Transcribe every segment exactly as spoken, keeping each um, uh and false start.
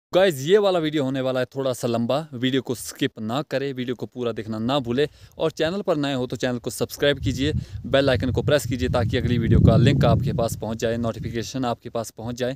Guys ये वाला video होने वाला है थोड़ा सा लंबा। वीडियो को स्किप ना करें, वीडियो को पूरा देखना ना भूले और चैनल पर नए हो तो चैनल को सब्सक्राइब कीजिए, बेल आइकन को प्रेस कीजिए ताकि अगली वीडियो का लिंक आपके पास पहुंच जाए, नोटिफिकेशन आपके पास पहुंच जाए।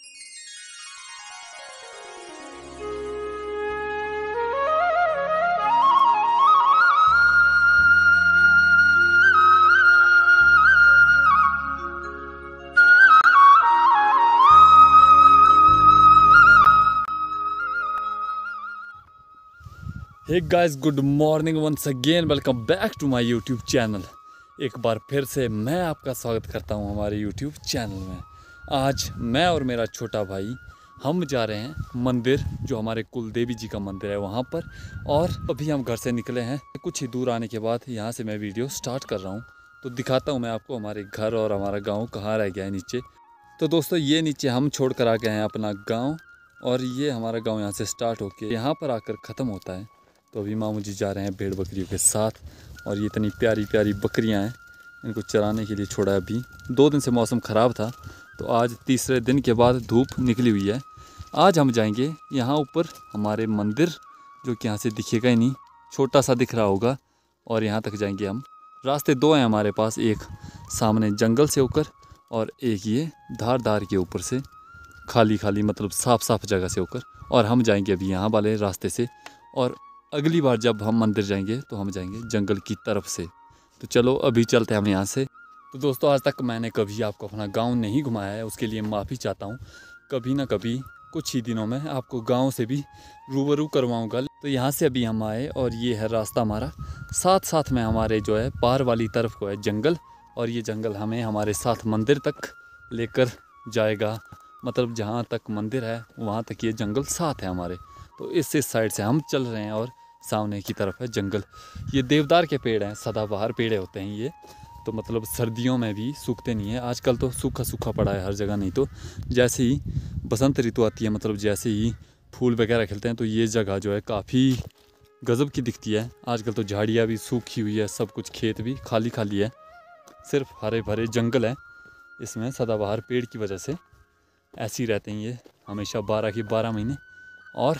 Hey guys, good morning once again, welcome back to my YouTube channel. एक बार फिर से मैं आपका स्वागत करता हूं हमारे यूट्यूब चैनल में। आज मैं और मेरा छोटा भाई हम जा रहे हैं मंदिर, जो हमारे कुल देवी जी का मंदिर है वहां पर। और अभी हम घर से निकले हैं, कुछ ही दूर आने के बाद यहां से मैं वीडियो स्टार्ट कर रहा हूँ। तो दिखाता हूँ मैं आपको हमारे घर और हमारा गाँव कहाँ रह गया है नीचे। तो दोस्तों ये नीचे हम छोड़ कर आ गए हैं अपना गाँव, और ये हमारा गाँव यहाँ से स्टार्ट होकर यहाँ पर आकर ख़त्म होता है। तो अभी मामू जी जा रहे हैं भेड़ बकरियों के साथ, और ये इतनी प्यारी प्यारी बकरियां हैं, इनको चराने के लिए छोड़ा है। अभी दो दिन से मौसम ख़राब था, तो आज तीसरे दिन के बाद धूप निकली हुई है। आज हम जाएंगे यहाँ ऊपर हमारे मंदिर, जो कि यहाँ से दिखेगा ही नहीं, छोटा सा दिख रहा होगा, और यहाँ तक जाएंगे हम। रास्ते दो हैं हमारे पास, एक सामने जंगल से होकर और एक ये धार धार के ऊपर से, खाली खाली मतलब साफ साफ जगह से होकर। और हम जाएंगे अभी यहाँ वाले रास्ते से, और अगली बार जब हम मंदिर जाएंगे तो हम जाएंगे जंगल की तरफ से। तो चलो अभी चलते हैं हम यहाँ से। तो दोस्तों आज तक मैंने कभी आपको अपना गांव नहीं घुमाया है, उसके लिए माफ़ी चाहता हूँ। कभी ना कभी कुछ ही दिनों में आपको गांव से भी रूबरू करवाऊँगा। तो यहाँ से अभी हम आए, और ये है रास्ता हमारा। साथ साथ में हमारे जो है पार वाली तरफ को है जंगल, और ये जंगल हमें हमारे साथ मंदिर तक लेकर जाएगा। मतलब जहाँ तक मंदिर है वहाँ तक ये जंगल साथ है हमारे। तो इस इस साइड से हम चल रहे हैं, और सामने की तरफ है जंगल। ये देवदार के पेड़ हैं, सदाबहार पेड़ होते हैं ये। तो मतलब सर्दियों में भी सूखते नहीं है। आजकल तो सूखा सूखा पड़ा है हर जगह, नहीं तो जैसे ही बसंत ऋतु आती है, मतलब जैसे ही फूल वगैरह खिलते हैं, तो ये जगह जो है काफ़ी गजब की दिखती है। आजकल तो झाड़ियाँ भी सूखी हुई है, सब कुछ खेत भी खाली खाली है, सिर्फ हरे भरे जंगल है इसमें। सदाबहार पेड़ की वजह से ऐसे ही रहते हैं ये हमेशा, बारह की बारह महीने। और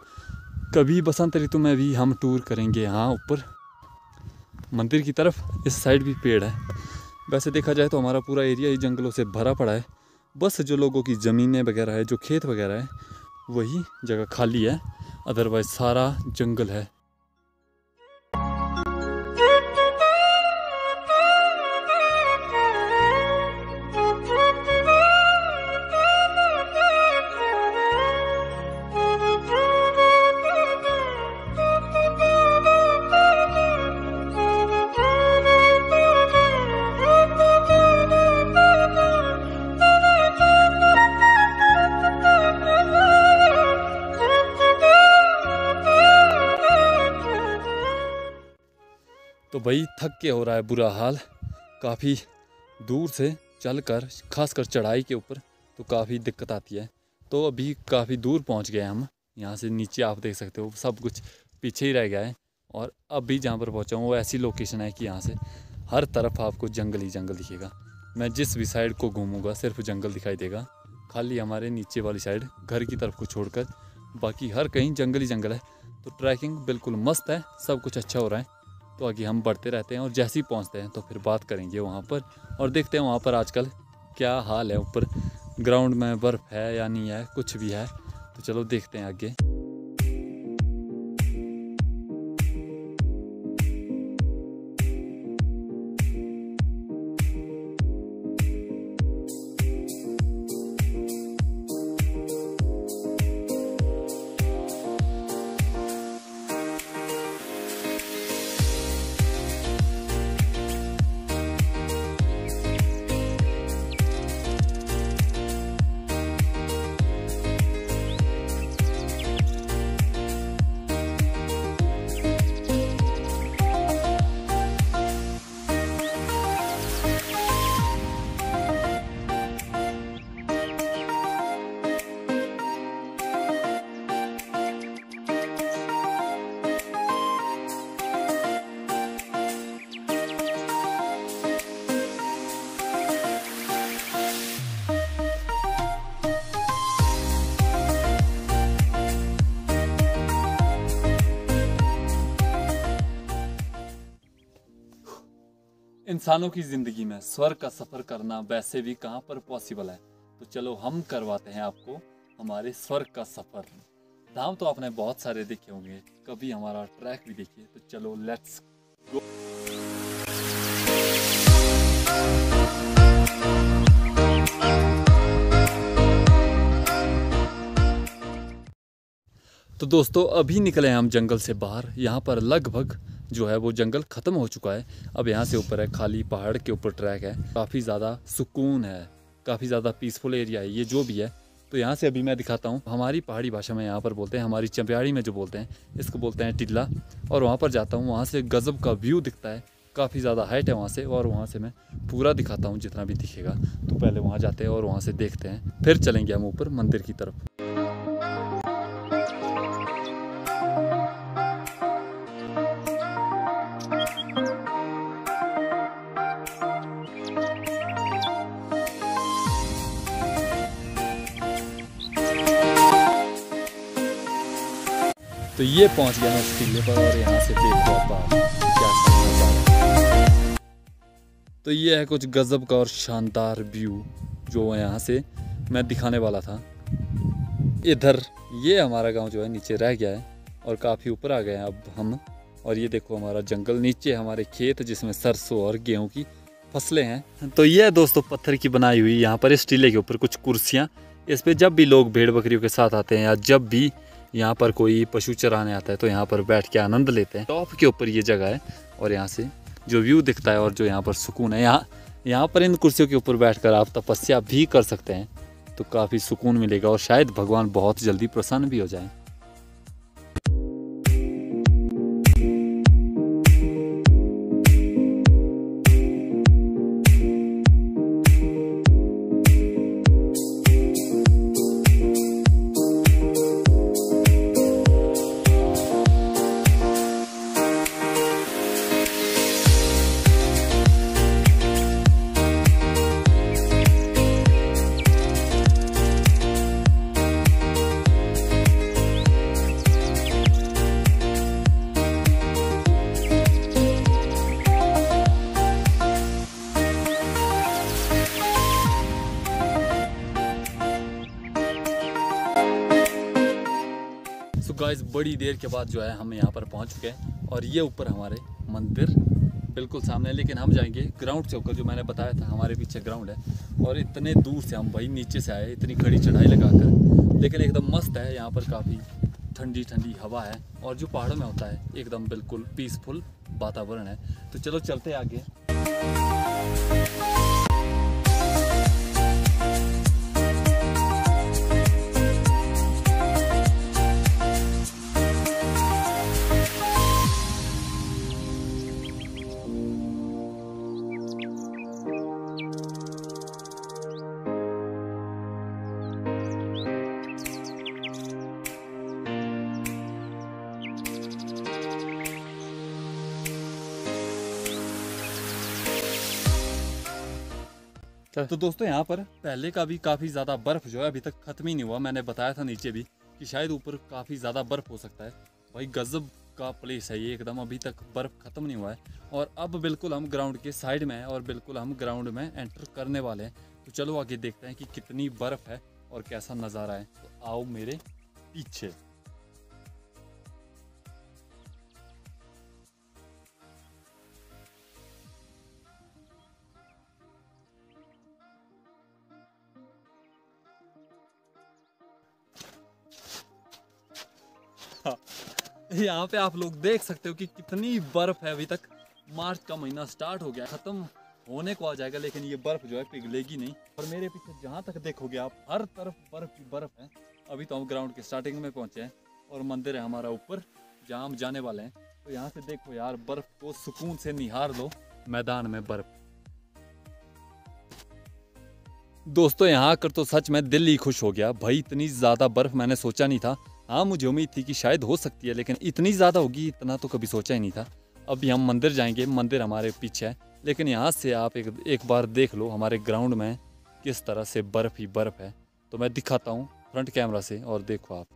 कभी बसंत ऋतु में भी हम टूर करेंगे यहाँ ऊपर मंदिर की तरफ। इस साइड भी पेड़ है। वैसे देखा जाए तो हमारा पूरा एरिया ही जंगलों से भरा पड़ा है। बस जो लोगों की ज़मीनें वगैरह है, जो खेत वगैरह है, वही जगह खाली है, अदरवाइज सारा जंगल है। तो भाई थक के हो रहा है बुरा हाल, काफ़ी दूर से चलकर, खासकर चढ़ाई के ऊपर तो काफ़ी दिक्कत आती है। तो अभी काफ़ी दूर पहुंच गए हम। यहाँ से नीचे आप देख सकते हो सब कुछ पीछे ही रह गया है। और अभी जहाँ पर पहुँचा हूँ वो ऐसी लोकेशन है कि यहाँ से हर तरफ आपको जंगल ही जंगल दिखेगा। मैं जिस भी साइड को घूमूँगा सिर्फ जंगल दिखाई देगा, खाली हमारे नीचे वाली साइड घर की तरफ को छोड़कर बाकी हर कहीं जंगल ही जंगल है। तो ट्रैकिंग बिल्कुल मस्त है, सब कुछ अच्छा हो रहा है। तो आगे हम बढ़ते रहते हैं, और जैसे ही पहुंचते हैं तो फिर बात करेंगे वहाँ पर, और देखते हैं वहाँ पर आजकल क्या हाल है। ऊपर ग्राउंड में बर्फ़ है या नहीं है, कुछ भी है। तो चलो देखते हैं आगे। इंसानों की ज़िंदगी में स्वर्ग का सफ़र करना वैसे भी कहाँ पर पॉसिबल है। तो चलो हम करवाते हैं आपको हमारे स्वर्ग का सफ़र। धाम तो आपने बहुत सारे देखे होंगे, कभी हमारा ट्रैक भी देखिए। तो चलो लेट्स गो। तो दोस्तों अभी निकले हैं हम जंगल से बाहर। यहाँ पर लगभग जो है वो जंगल ख़त्म हो चुका है। अब यहाँ से ऊपर है खाली पहाड़ के ऊपर ट्रैक है। काफ़ी ज़्यादा सुकून है, काफ़ी ज़्यादा पीसफुल एरिया है ये जो भी है। तो यहाँ से अभी मैं दिखाता हूँ। हमारी पहाड़ी भाषा में यहाँ पर बोलते हैं, हमारी चंपियाड़ी में जो बोलते हैं इसको बोलते हैं टिल्ला। और वहाँ पर जाता हूँ, वहाँ से गज़ब का व्यू दिखता है। काफ़ी ज़्यादा हाइट है वहाँ से, और वहाँ से मैं पूरा दिखाता हूँ जितना भी दिखेगा। तो पहले वहाँ जाते हैं और वहाँ से देखते हैं, फिर चलेंगे हम ऊपर मंदिर की तरफ। तो ये पहुंच गया मैं इस टिल्ले पर, और यहाँ से देखो आप क्या नजारा। तो ये है कुछ गजब का और शानदार व्यू जो यहाँ से मैं दिखाने वाला था। इधर ये हमारा गांव जो है नीचे रह गया है और काफ़ी ऊपर आ गए हैं अब हम। और ये देखो हमारा जंगल, नीचे हमारे खेत जिसमें सरसों और गेहूं की फसलें हैं। तो ये है दोस्तों पत्थर की बनाई हुई यहाँ पर इस टीले के ऊपर कुछ कुर्सियाँ। इस पर जब भी लोग भेड़ बकरियों के साथ आते हैं या जब भी यहाँ पर कोई पशु चराने आता है तो यहाँ पर बैठ के आनंद लेते हैं। टॉप के ऊपर ये जगह है और यहाँ से जो व्यू दिखता है और जो यहाँ पर सुकून है, यहाँ यहाँ पर इन कुर्सियों के ऊपर बैठकर आप तपस्या भी कर सकते हैं। तो काफ़ी सुकून मिलेगा और शायद भगवान बहुत जल्दी प्रसन्न भी हो जाए। तो गाइस बड़ी देर के बाद जो है हम यहाँ पर पहुँच चुके हैं और ये ऊपर हमारे मंदिर बिल्कुल सामने है। लेकिन हम जाएंगे ग्राउंड से होकर, जो मैंने बताया था हमारे पीछे ग्राउंड है। और इतने दूर से हम भाई नीचे से आए, इतनी खड़ी चढ़ाई लगाकर, लेकिन एकदम मस्त है। यहाँ पर काफ़ी ठंडी ठंडी हवा है और जो पहाड़ों में होता है एकदम बिल्कुल पीसफुल वातावरण है। तो चलो चलते आगे। तो दोस्तों यहाँ पर पहले का भी काफ़ी ज़्यादा बर्फ़ जो है अभी तक ख़त्म ही नहीं हुआ। मैंने बताया था नीचे भी कि शायद ऊपर काफ़ी ज़्यादा बर्फ़ हो सकता है। भाई गजब का प्लेस है ये एकदम, अभी तक बर्फ़ ख़त्म नहीं हुआ है। और अब बिल्कुल हम ग्राउंड के साइड में हैं और बिल्कुल हम ग्राउंड में एंटर करने वाले हैं। तो चलो आगे देखते हैं कि कितनी बर्फ़ है और कैसा नज़ारा है। तो आओ मेरे पीछे। यहाँ पे आप लोग देख सकते हो कि कितनी बर्फ है। अभी तक मार्च का महीना स्टार्ट हो गया, खत्म होने को आ जाएगा, लेकिन ये बर्फ जो है पिघलेगी नहीं। और मेरे पीछे जहाँ तक देखोगे आप, हर तरफ बर्फ ही बर्फ है। अभी तो हम ग्राउंड के स्टार्टिंग में पहुंचे हैं और मंदिर है हमारा ऊपर जहाँ हम जाने वाले हैं। तो यहाँ से देखो यार, बर्फ को सुकून से निहार लो, मैदान में बर्फ। दोस्तों यहाँ आकर तो सच में दिल ही खुश हो गया। भाई इतनी ज़्यादा बर्फ मैंने सोचा नहीं था। हाँ मुझे उम्मीद थी कि शायद हो सकती है, लेकिन इतनी ज़्यादा होगी इतना तो कभी सोचा ही नहीं था। अभी हम मंदिर जाएंगे, मंदिर हमारे पीछे है, लेकिन यहाँ से आप एक एक बार देख लो हमारे ग्राउंड में किस तरह से बर्फ़ ही बर्फ़ है। तो मैं दिखाता हूँ फ्रंट कैमरा से और देखो आप।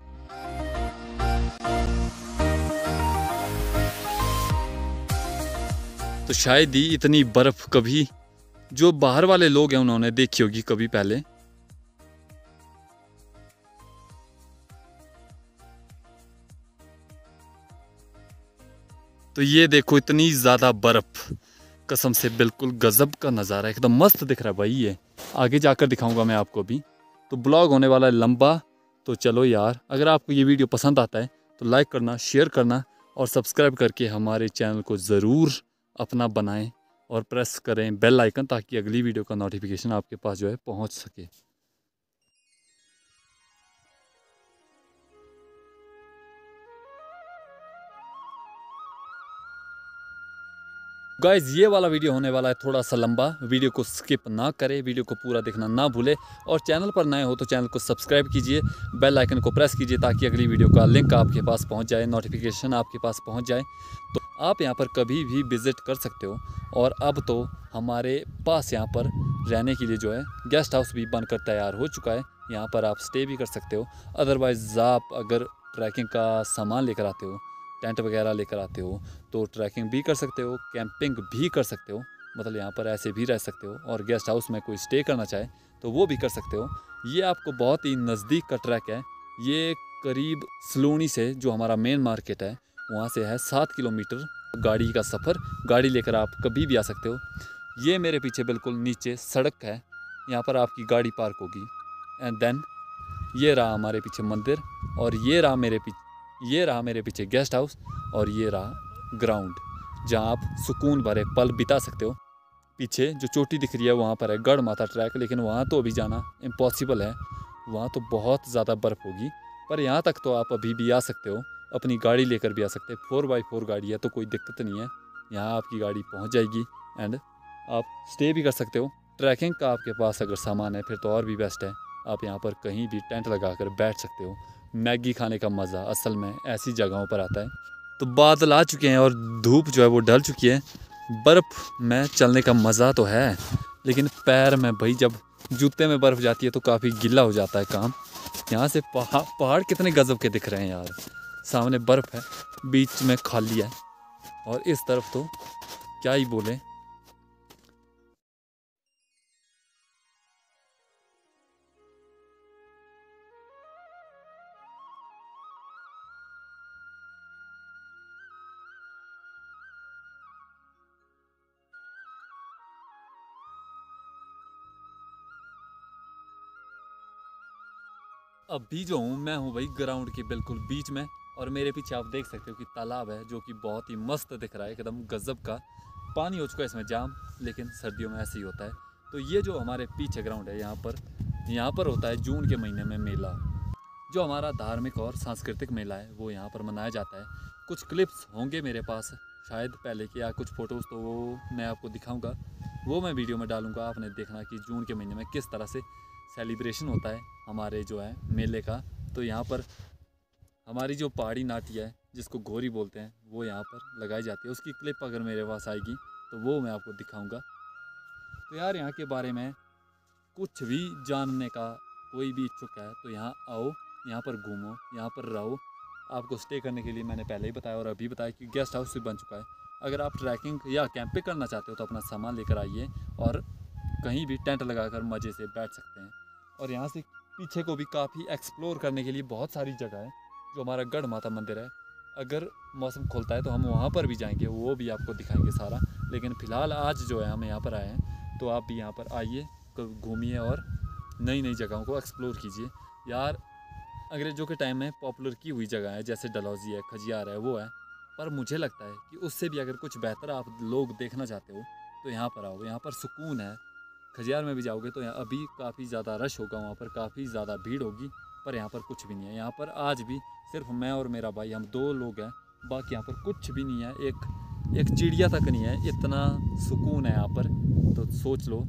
तो शायद ही इतनी बर्फ़ कभी जो बाहर वाले लोग हैं उन्होंने देखी होगी कभी पहले। तो ये देखो इतनी ज़्यादा बर्फ़, कसम से बिल्कुल गजब का नज़ारा, एकदम मस्त दिख रहा है भाई। ये आगे जाकर दिखाऊंगा मैं आपको भी। तो ब्लॉग होने वाला है लंबा। तो चलो यार, अगर आपको ये वीडियो पसंद आता है तो लाइक करना, शेयर करना और सब्सक्राइब करके हमारे चैनल को ज़रूर अपना बनाएं और प्रेस करें बेल आइकन, ताकि अगली वीडियो का नोटिफिकेशन आपके पास जो है पहुंच सके। गाइज ये वाला वीडियो होने वाला है थोड़ा सा लंबा, वीडियो को स्किप ना करें, वीडियो को पूरा देखना ना भूले। और चैनल पर नए हो तो चैनल को सब्सक्राइब कीजिए, बेल आइकन को प्रेस कीजिए ताकि अगली वीडियो का लिंक आपके पास पहुंच जाए, नोटिफिकेशन आपके पास पहुंच जाए। तो आप यहां पर कभी भी विज़िट कर सकते हो। और अब तो हमारे पास यहां पर रहने के लिए जो है गेस्ट हाउस भी बनकर तैयार हो चुका है। यहाँ पर आप स्टे भी कर सकते हो। अदरवाइज़ आप अगर ट्रैकिंग का सामान लेकर आते हो, टेंट वगैरह लेकर आते हो, तो ट्रैकिंग भी कर सकते हो, कैंपिंग भी कर सकते हो, मतलब यहाँ पर ऐसे भी रह सकते हो। और गेस्ट हाउस में कोई स्टे करना चाहे तो वो भी कर सकते हो। ये आपको बहुत ही नज़दीक का ट्रैक है। ये करीब सलूनी से जो हमारा मेन मार्केट है वहाँ से है सात किलोमीटर गाड़ी का सफ़र। गाड़ी लेकर आप कभी भी आ सकते हो। ये मेरे पीछे बिल्कुल नीचे सड़क है, यहाँ पर आपकी गाड़ी पार्क होगी। एंड देन ये रहा हमारे पीछे मंदिर, और ये रहा मेरे पीछे ये रहा मेरे पीछे गेस्ट हाउस, और ये रहा ग्राउंड जहाँ आप सुकून भरे पल बिता सकते हो। पीछे जो चोटी दिख रही है वहाँ पर है गढ़ माता ट्रैक, लेकिन वहाँ तो अभी जाना इम्पॉसिबल है, वहाँ तो बहुत ज़्यादा बर्फ़ होगी। पर यहाँ तक तो आप अभी भी आ सकते हो, अपनी गाड़ी लेकर भी आ सकते हो। फोर बाई फोर गाड़ी है तो कोई दिक्कत नहीं है, यहाँ आपकी गाड़ी पहुँच जाएगी। एंड आप स्टे भी कर सकते हो। ट्रैकिंग का आपके पास अगर सामान है फिर तो और भी बेस्ट है, आप यहाँ पर कहीं भी टेंट लगा कर बैठ सकते हो। मैगी खाने का मज़ा असल में ऐसी जगहों पर आता है। तो बादल आ चुके हैं और धूप जो है वो ढल चुकी है। बर्फ़ में चलने का मज़ा तो है, लेकिन पैर में भाई जब जूते में बर्फ़ जाती है तो काफ़ी गीला हो जाता है काम। यहाँ से पहाड़ पहाड़ कितने गजब के दिख रहे हैं यार। सामने बर्फ़ है, बीच में खाली है, और इस तरफ तो क्या ही बोले। अभी जो हूँ मैं हूँ भाई ग्राउंड के बिल्कुल बीच में, और मेरे पीछे आप देख सकते हो कि तालाब है जो कि बहुत ही मस्त दिख रहा है, एकदम गजब का। पानी हो चुका है इसमें जाम, लेकिन सर्दियों में ऐसे ही होता है। तो ये जो हमारे पीछे ग्राउंड है, यहाँ पर यहाँ पर होता है जून के महीने में मेला, जो हमारा धार्मिक और सांस्कृतिक मेला है वो यहाँ पर मनाया जाता है। कुछ क्लिप्स होंगे मेरे पास शायद पहले के, या कुछ फ़ोटोज़, तो वो मैं आपको दिखाऊँगा, वो मैं वीडियो में डालूँगा। आपने देखना कि जून के महीने में किस तरह से सेलिब्रेशन होता है हमारे जो है मेले का। तो यहाँ पर हमारी जो पहाड़ी नाटी है जिसको घोरी बोलते हैं वो यहाँ पर लगाई जाती है। उसकी क्लिप अगर मेरे पास आएगी तो वो मैं आपको दिखाऊंगा। तो यार यहाँ के बारे में कुछ भी जानने का कोई भी इच्छुक है तो यहाँ आओ, यहाँ पर घूमो, यहाँ पर रहो। आपको स्टे करने के लिए मैंने पहले ही बताया और अभी बताया कि गेस्ट हाउस भी बन चुका है। अगर आप ट्रैकिंग या कैंपिंग करना चाहते हो तो अपना सामान लेकर आइए और कहीं भी टेंट लगाकर मज़े से बैठ सकते हैं। और यहाँ से पीछे को भी काफ़ी एक्सप्लोर करने के लिए बहुत सारी जगह है। जो हमारा गढ़ माता मंदिर है, अगर मौसम खुलता है तो हम वहाँ पर भी जाएंगे, वो भी आपको दिखाएंगे सारा। लेकिन फ़िलहाल आज जो है हम यहाँ पर आए हैं, तो आप भी यहाँ पर आइए, घूमिए और नई नई जगहों को एक्सप्लोर कीजिए। यार अंग्रेज़ों के टाइम में पॉपुलर की हुई जगह है, जैसे डलहौजी है, खजियार है, वो है। पर मुझे लगता है कि उससे भी अगर कुछ बेहतर आप लोग देखना चाहते हो तो यहाँ पर आओ, यहाँ पर सुकून है। खजियार में भी जाओगे तो यहाँ अभी काफ़ी ज़्यादा रश होगा, वहाँ पर काफ़ी ज़्यादा भीड़ होगी, पर यहाँ पर कुछ भी नहीं है। यहाँ पर आज भी सिर्फ मैं और मेरा भाई, हम दो लोग हैं, बाकी यहाँ पर कुछ भी नहीं है। एक एक चिड़िया तक नहीं है, इतना सुकून है यहाँ पर, तो सोच लो।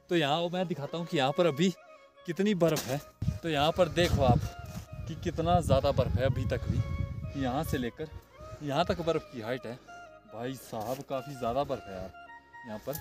तो यहाँ मैं दिखाता हूँ कि यहाँ पर अभी कितनी बर्फ़ है। तो यहाँ पर देखो आप कि कितना ज़्यादा बर्फ़ है अभी तक भी। यहाँ से लेकर यहाँ तक बर्फ़ की हाइट है। भाई साहब काफ़ी ज़्यादा बर्फ़ है यार यहाँ पर।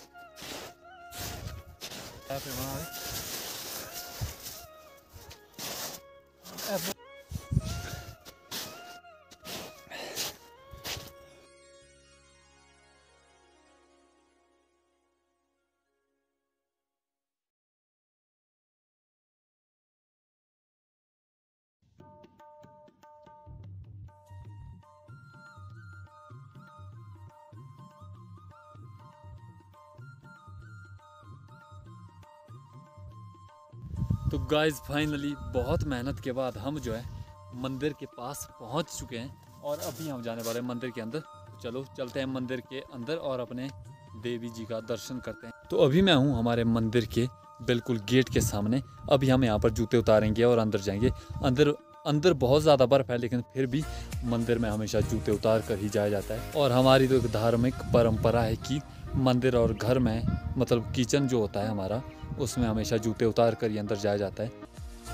तो गाइज़ फाइनली बहुत मेहनत के बाद हम जो है मंदिर के पास पहुंच चुके हैं और अभी हम जाने वाले हैं मंदिर के अंदर। तो चलो चलते हैं मंदिर के अंदर और अपने देवी जी का दर्शन करते हैं। तो अभी मैं हूं हमारे मंदिर के बिल्कुल गेट के सामने। अभी हम यहां पर जूते उतारेंगे और अंदर जाएंगे। अंदर अंदर बहुत ज़्यादा बर्फ़ है, लेकिन फिर भी मंदिर में हमेशा जूते उतार कर ही जाया जाता है। और हमारी तो एक धार्मिक परंपरा है कि मंदिर और घर में मतलब किचन जो होता है हमारा, उसमें हमेशा जूते उतार कर ही अंदर जाया जाता है।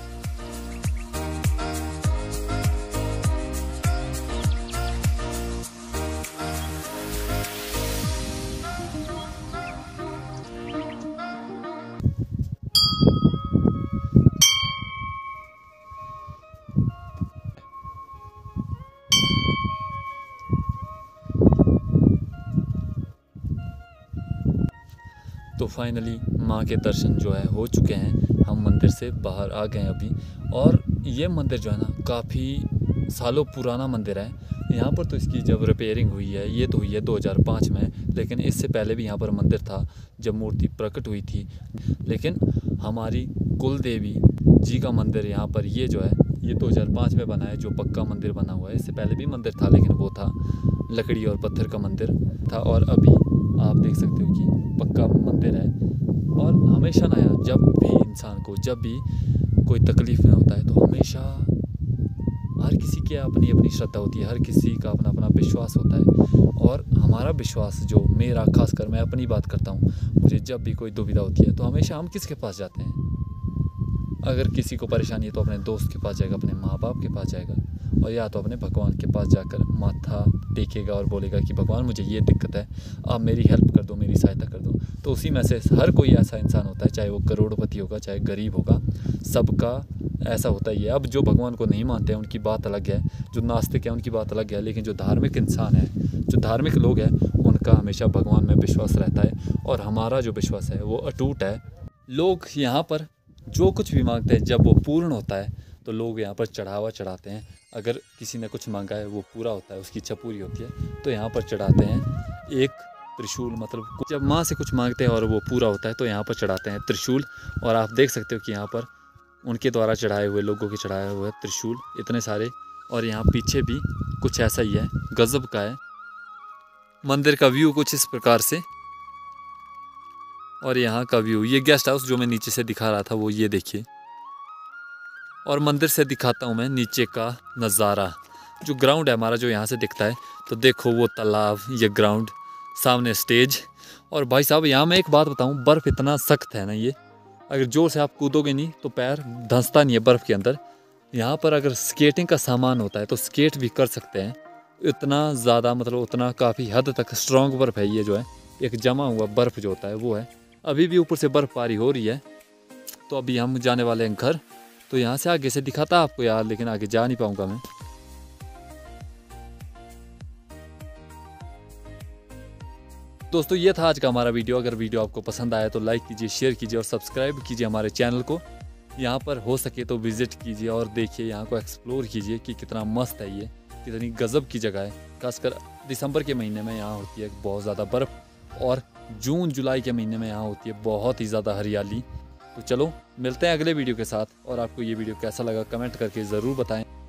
तो फाइनली माँ के दर्शन जो है हो चुके हैं। हम मंदिर से बाहर आ गए हैं अभी। और ये मंदिर जो है ना काफ़ी सालों पुराना मंदिर है। यहाँ पर तो इसकी जब रिपेयरिंग हुई है, ये तो हुई है दो हज़ार पाँच में, लेकिन इससे पहले भी यहाँ पर मंदिर था जब मूर्ति प्रकट हुई थी। लेकिन हमारी कुल देवी जी का मंदिर यहाँ पर ये जो है ये दो हज़ार पाँच में बना है, जो पक्का मंदिर बना हुआ है। इससे पहले भी मंदिर था, लेकिन वो था लकड़ी और पत्थर का मंदिर था। और अभी आप देख सकते हो कि पक्का मंदिर है। और हमेशा ना यार, जब भी इंसान को जब भी कोई तकलीफ़ में होता है तो हमेशा हर किसी की अपनी अपनी श्रद्धा होती है, हर किसी का अपना अपना विश्वास होता है। और हमारा विश्वास जो मेरा, खासकर मैं अपनी बात करता हूँ, मुझे जब भी कोई दुविधा होती है तो हमेशा हम किसके पास जाते हैं? अगर किसी को परेशानी है तो अपने दोस्त के पास जाएगा, अपने माँ बाप के पास जाएगा, और या तो अपने भगवान के पास जाकर माथा टेकेगा और बोलेगा कि भगवान मुझे ये दिक्कत है, आप मेरी हेल्प कर दो, मेरी सहायता कर दो। तो उसी में से हर कोई ऐसा इंसान होता है, चाहे वो करोड़पति होगा चाहे गरीब होगा, सबका ऐसा होता ही है। अब जो भगवान को नहीं मानते हैं उनकी बात अलग है, जो नास्तिक है उनकी बात अलग है, लेकिन जो धार्मिक इंसान है, जो धार्मिक लोग हैं, उनका हमेशा भगवान में विश्वास रहता है। और हमारा जो विश्वास है वो अटूट है। लोग यहाँ पर जो कुछ भी मांगते हैं, जब वो पूर्ण होता है तो लोग यहाँ पर चढ़ावा चढ़ाते हैं। अगर किसी ने कुछ मांगा है वो पूरा होता है, उसकी इच्छा पूरी होती है, तो यहाँ पर चढ़ाते हैं एक त्रिशूल। मतलब जब माँ से कुछ मांगते हैं और वो पूरा होता है तो यहाँ पर चढ़ाते हैं त्रिशूल। और आप देख सकते हो कि यहाँ पर उनके द्वारा चढ़ाए हुए, लोगों के चढ़ाए हुए त्रिशूल इतने सारे। और यहाँ पीछे भी कुछ ऐसा ही है, गजब का है। मंदिर का व्यू कुछ इस प्रकार से। और यहाँ का व्यू, ये गेस्ट हाउस जो मैं नीचे से दिखा रहा था वो ये देखिए। और मंदिर से दिखाता हूँ मैं नीचे का नज़ारा। जो ग्राउंड है हमारा, जो यहाँ से दिखता है, तो देखो वो तालाब, ये ग्राउंड, सामने स्टेज। और भाई साहब यहाँ मैं एक बात बताऊँ, बर्फ़ इतना सख्त है ना, ये अगर ज़ोर से आप कूदोगे नहीं तो पैर धंसता नहीं है बर्फ़ के अंदर। यहाँ पर अगर स्केटिंग का सामान होता है तो स्केट भी कर सकते हैं। इतना ज़्यादा मतलब उतना काफ़ी हद तक स्ट्रॉन्ग बर्फ़ है ये जो है। एक जमा हुआ बर्फ़ जो होता है वो है। अभी भी ऊपर से बर्फ़बारी हो रही है। तो अभी हम जाने वाले हैं घर। तो यहाँ से आगे से दिखाता आपको यार, लेकिन आगे जा नहीं पाऊँगा मैं। दोस्तों ये था आज का हमारा वीडियो। अगर वीडियो आपको पसंद आया तो लाइक कीजिए, शेयर कीजिए और सब्सक्राइब कीजिए हमारे चैनल को। यहाँ पर हो सके तो विज़िट कीजिए और देखिए, यहाँ को एक्सप्लोर कीजिए कि कितना मस्त है, ये कितनी गज़ब की जगह है। खासकर दिसंबर के महीने में यहाँ होती है बहुत ज़्यादा बर्फ़, और जून जुलाई के महीने में यहाँ होती है बहुत ही ज़्यादा हरियाली। तो चलो मिलते हैं अगले वीडियो के साथ। और आपको ये वीडियो कैसा लगा कमेंट करके ज़रूर बताएं।